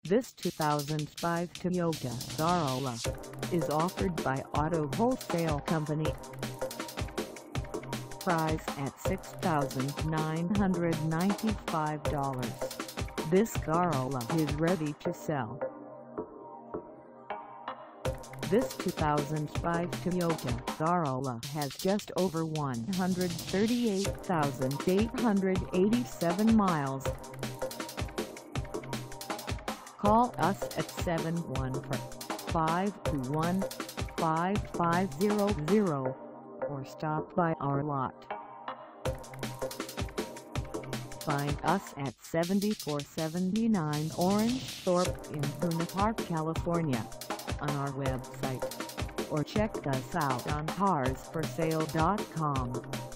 This 2005 Toyota Corolla is offered by Auto Wholesale Company. Price at $6,995. This Corolla is ready to sell. This 2005 Toyota Corolla has just over 138,887 miles. Call us at 714-521-5500 or stop by our lot. Find us at 7479 Orange Thorpe in Buena Park, California, on our website, or check us out on carsforsale.com.